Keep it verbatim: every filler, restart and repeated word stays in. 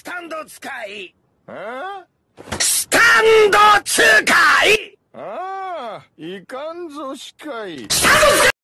タンド使い。 あスタンド使い。 あ、ああ、いかんぞしかい。 スタンド使い